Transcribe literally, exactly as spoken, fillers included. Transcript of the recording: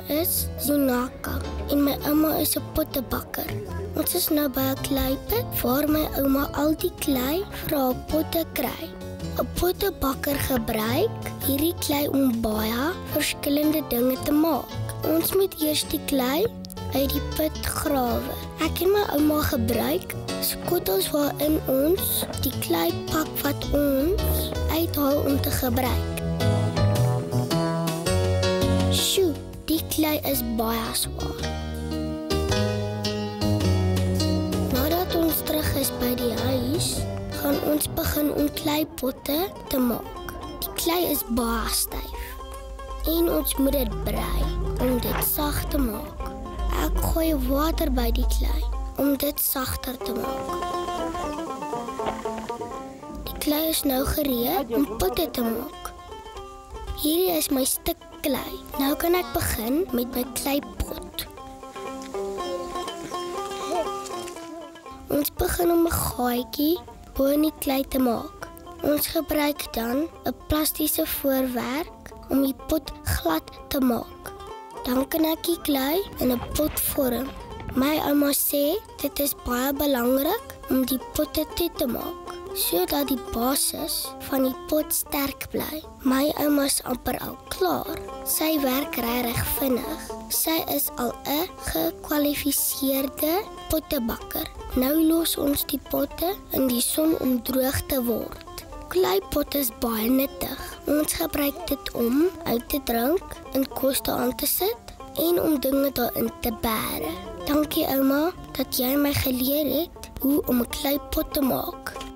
is Zana en my ouma is 'n pottebakker. Ons is nou by 'n kleiput waar my ouma al die klei vir haar potte kry. 'n Pottebakker gebruik hierdie klei om baie verskillende dinge te maak. Ons moet eers die klei uit die put grawe. Ek en my ouma gebruik skottels waarin ons die klei pak wat ons uithaal om te gebruik. Sjoe, die klei is baie swaar. Nadat ons terug is by die huis, gaan ons begin om kleipotte te maak. Die klei is baie styf en ons moet dit brei om dit sag te maak. Ek gooi water by die klei om dit sagter te maak. Die klei is nou gereed om potte te maak. Hierdie is my stuk klei. Nou kan ek begin met my kleipot. Ons begin om 'n gaatjie bo in die klei te maak. Ons gebruik dan 'n plastiese voorwerp om die pot glad te maak. Dan kan ek die klei in 'n pot vorm. My ouma sê dit is baie belangrik om die potte toe te maak, sodat die basis van die pot sterk bly. My ouma is amper al klaar. Sy werk regtig vinnig. Sy is al 'n gekwalifiseerde pottebakker. Nou los ons die potte in die son om droog te word. Kleipot is baie nuttig. Ons gebruik dit om uit te drink, in kos aan te sit en om dinge daarin te bære. Dankie ouma dat jy my geleer het hoe om 'n kleipot te maak.